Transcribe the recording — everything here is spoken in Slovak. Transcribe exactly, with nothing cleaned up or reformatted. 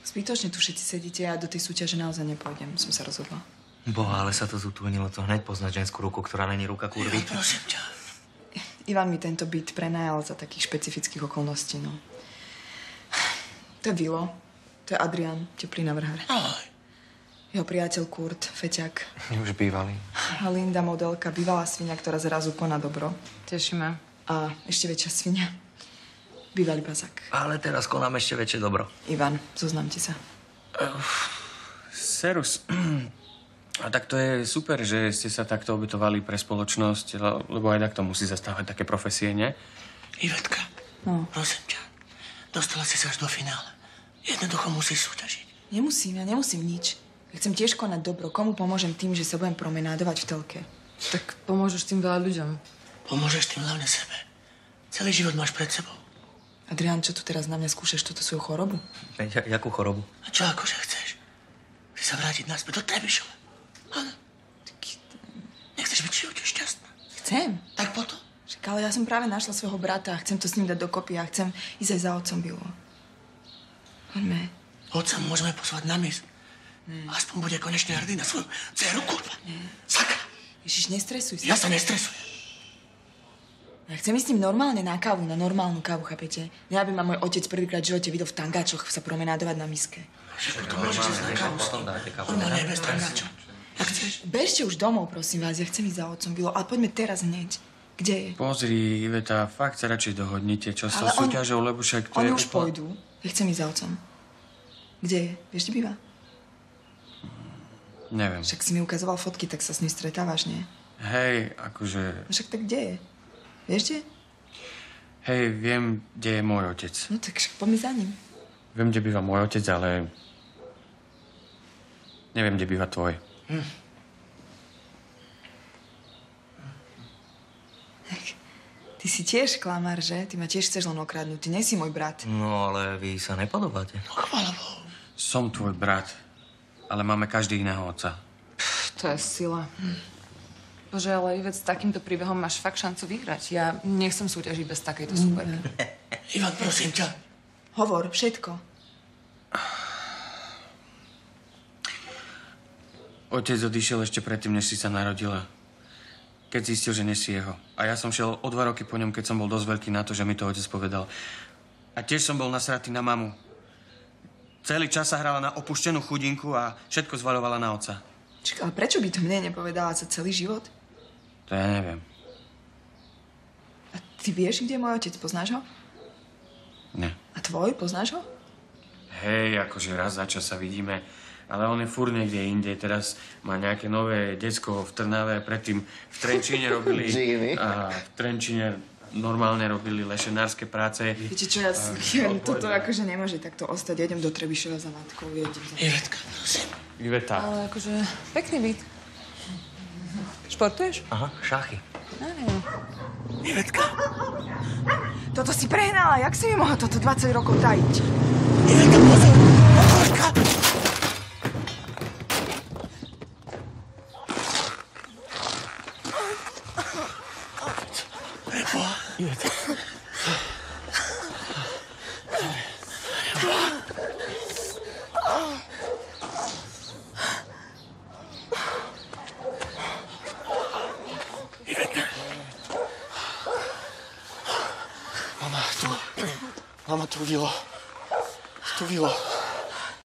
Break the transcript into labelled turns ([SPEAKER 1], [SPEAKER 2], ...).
[SPEAKER 1] Zbytočne tu všetci sedíte, ja do tej súťaže naozaj nepôjdem, som sa rozhodla.
[SPEAKER 2] Boha, ale sa to zútúnilo, to hneď poznať ženskú ruku, ktorá není ruka kurvy.
[SPEAKER 3] Ja, prosím ťa.
[SPEAKER 1] Ivan mi tento byt prenajal za takých špecifických okolností, no. To je Vilo, to je Adrian, teplý navrhár.
[SPEAKER 3] Aj.
[SPEAKER 1] Jeho priateľ Kurt, feťak.
[SPEAKER 2] Už bývalý.
[SPEAKER 1] A Linda, modelka, bývalá svinia, ktorá zrazu koná dobro.
[SPEAKER 4] Teší ma.
[SPEAKER 1] A ešte väčšia svinia. Bývalý bazák.
[SPEAKER 2] Ale teraz konám ešte väčšie dobro.
[SPEAKER 1] Ivan, zoznámte sa.
[SPEAKER 5] Uh, serus. A tak to je super, že ste sa takto obetovali pre spoločnosť, lebo aj takto musí zastávať také profesie, nie?
[SPEAKER 3] Ivetka,
[SPEAKER 1] No.
[SPEAKER 3] prosím ťa. Dostala si sa až do finále. Jednoducho musíš súťažiť.
[SPEAKER 1] Nemusím, ja nemusím nič. Ja chcem tiež konať dobro. Komu pomôžem tým, že sa budem promenádovať v telke?
[SPEAKER 4] Tak pomôžeš tým veľa ľuďom.
[SPEAKER 3] Pomôžeš tým hlavne sebe. Celý život máš pred sebou.
[SPEAKER 1] Adrián, čo tu teraz na mňa skúšaš túto svoju chorobu?
[SPEAKER 2] Ja, jakú chorobu?
[SPEAKER 3] A čo akože chceš? Chceš sa vrátiť naspäť do Trebišova? Áno. Nechceš byť v živote šťastná?
[SPEAKER 1] Chcem.
[SPEAKER 3] Tak potom?
[SPEAKER 1] Však, ale ja som práve našla svojho brata a chcem to s ním dať dokopy a chcem ísť aj za otcom Bilo. Poďme.
[SPEAKER 3] Otca môžeme pozvať na mis. Hmm. Aspoň bude konečne hrdý na svoju dceru, kurva. Sakra.
[SPEAKER 1] Ježiš, nestresuj sa.
[SPEAKER 3] Ja sa nestresujem.
[SPEAKER 1] Ja chcem ísť s ním normálne na kávu, na normálnu kávu, chápete? Ne, aby ma môj otec prvýkrát v živote videl v tangáčoch sa promenádovať na miske.
[SPEAKER 3] Všetko to môžeš ísť na kávu. Normálne bez tangáčov. Ak chceš.
[SPEAKER 1] Bežte už domov, prosím vás, ja chcem ísť za otcom Bilo, ale poďme teraz hneď. Kde je?
[SPEAKER 5] Pozri, Iveta, fakt sa radšej dohodnite, čo s tou
[SPEAKER 1] on-
[SPEAKER 5] súťažou, lebo však to
[SPEAKER 1] Oni
[SPEAKER 5] je...
[SPEAKER 1] už
[SPEAKER 5] úplne-
[SPEAKER 1] pôjdu. Ja chcem ísť za otcom. Kde je? Vieš, kde býva?
[SPEAKER 5] Neviem.
[SPEAKER 1] Však si mi ukazoval fotky, tak sa s ním stretávaš, nie?
[SPEAKER 5] Hej, akože...
[SPEAKER 1] No však tak kde je? Vieš, kde?
[SPEAKER 5] Hej, viem, kde je môj otec.
[SPEAKER 1] No tak však poďme za ním.
[SPEAKER 5] Viem, kde býva môj otec, ale... Neviem, kde býva tvoj.
[SPEAKER 3] Hm.
[SPEAKER 1] Ty si tiež klamár, že? Ty ma tiež chceš len okradnúť. Ty nie si môj brat.
[SPEAKER 2] No, ale vy sa nepodobáte.
[SPEAKER 3] No chvála Bohu.
[SPEAKER 5] Som tvoj brat, ale máme každý iného otca.
[SPEAKER 4] To je sila. Bože, ale Ivec, s takýmto príbehom máš fakt šancu vyhrať. Ja nechcem súťažiť bez takejto superky.
[SPEAKER 3] Ivan, prosím ťa.
[SPEAKER 1] Hovor, všetko.
[SPEAKER 5] Otec odišiel ešte predtým, než si sa narodila. Keď zistil, že nie si jeho. A ja som šiel o dva roky po ňom, keď som bol dosť veľký na to, že mi to otec povedal. A tiež som bol nasratý na mamu. Celý čas sa hrala na opuštenú chudinku a všetko zvaľovala na otca.
[SPEAKER 1] Čak, ale prečo by to mne nepovedala za celý život?
[SPEAKER 5] To ja neviem.
[SPEAKER 1] A ty vieš, kde je môj otec? Poznáš ho?
[SPEAKER 5] Nie.
[SPEAKER 1] A tvoj? Poznáš ho?
[SPEAKER 5] Hej, akože raz za čas sa vidíme. Ale on je furt niekde inde. Teraz má nejaké nové decko v Trnave. Predtým v Trenčíne robili... a v Trenčíne normálne robili lešenárske práce.
[SPEAKER 1] Viete čo, ja, si, ja toto akože nemôže takto ostať. Ja idem do Trebišova za matkou. Ja idem za...
[SPEAKER 3] Ivetka, prosím.
[SPEAKER 5] Iveta.
[SPEAKER 4] Ale akože pekný byt. Športuješ?
[SPEAKER 2] Aha, šachy.
[SPEAKER 4] Neviem.
[SPEAKER 3] Ivetka.
[SPEAKER 1] Toto si prehnala. Jak si mi mohla toto dvadsať rokov tajiť?
[SPEAKER 3] Ivetka, pozor. Otvorka. Preboha.
[SPEAKER 5] Iveta.
[SPEAKER 3] Mama, tu. Mama, tu Vilo. Tu Vilo.